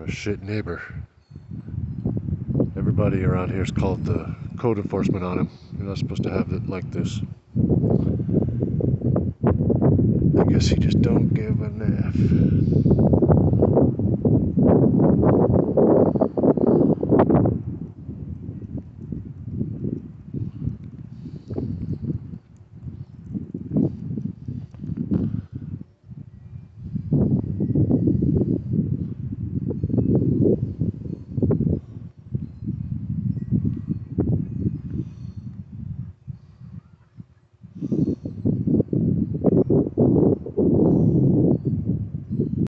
a shit neighbor. Everybody around here is called the code enforcement on him. You're not supposed to have it like this. I guess he just don't give an F.